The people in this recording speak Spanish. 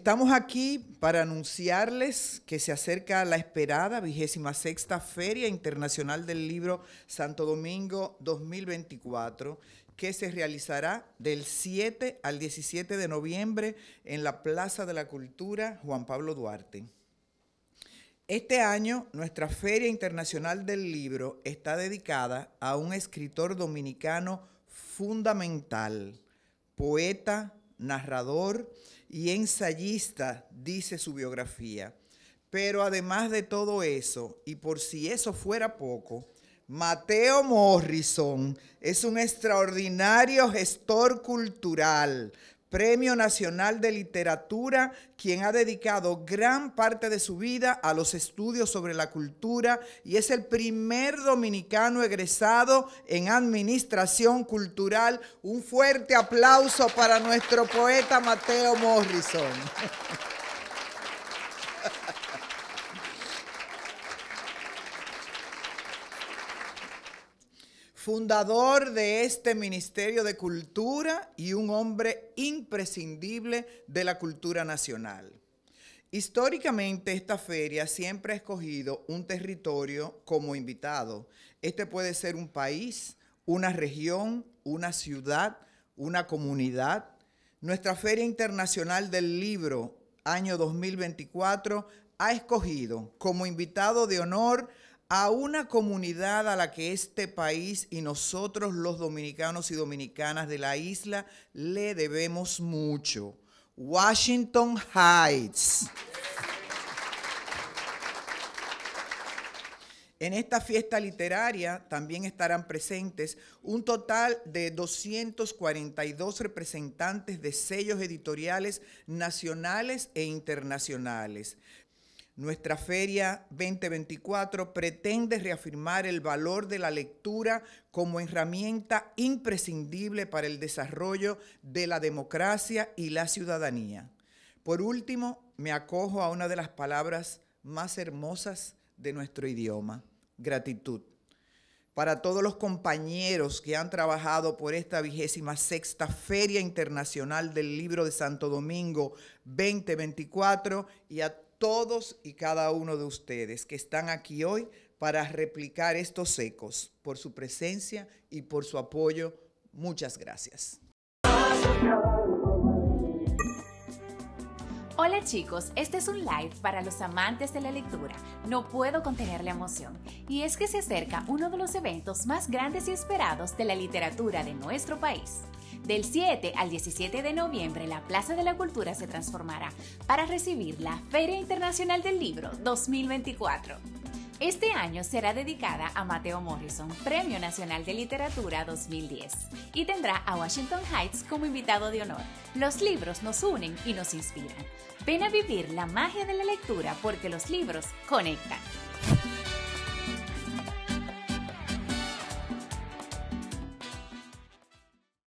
Estamos aquí para anunciarles que se acerca la esperada 26ª Feria Internacional del Libro Santo Domingo 2024, que se realizará del 7 al 17 de noviembre en la Plaza de la Cultura Juan Pablo Duarte. Este año, nuestra Feria Internacional del Libro está dedicada a un escritor dominicano fundamental, poeta, narrador y ensayista, dice su biografía. Pero además de todo eso, y por si eso fuera poco, Mateo Morrison es un extraordinario gestor cultural, Premio Nacional de Literatura, quien ha dedicado gran parte de su vida a los estudios sobre la cultura y es el primer dominicano egresado en Administración Cultural. Un fuerte aplauso para nuestro poeta Mateo Morrison. Fundador de este Ministerio de Cultura y un hombre imprescindible de la cultura nacional. Históricamente, esta feria siempre ha escogido un territorio como invitado. Este puede ser un país, una región, una ciudad, una comunidad. Nuestra Feria Internacional del Libro, año 2024, ha escogido como invitado de honor a una comunidad a la que este país y nosotros los dominicanos y dominicanas de la isla le debemos mucho. Washington Heights. En esta fiesta literaria también estarán presentes un total de 242 representantes de sellos editoriales nacionales e internacionales. Nuestra Feria 2024 pretende reafirmar el valor de la lectura como herramienta imprescindible para el desarrollo de la democracia y la ciudadanía. Por último, me acojo a una de las palabras más hermosas de nuestro idioma: gratitud. Para todos los compañeros que han trabajado por esta 26ª Feria Internacional del Libro de Santo Domingo 2024 y a todos y cada uno de ustedes que están aquí hoy para replicar estos ecos. Por su presencia y por su apoyo, muchas gracias. Hola chicos, este es un live para los amantes de la lectura. No puedo contener la emoción. Y es que se acerca uno de los eventos más grandes y esperados de la literatura de nuestro país. Del 7 al 17 de noviembre, la Plaza de la Cultura se transformará para recibir la Feria Internacional del Libro 2024. Este año será dedicada a Mateo Morrison, Premio Nacional de Literatura 2010, y tendrá a Washington Heights como invitado de honor. Los libros nos unen y nos inspiran. Ven a vivir la magia de la lectura porque los libros conectan.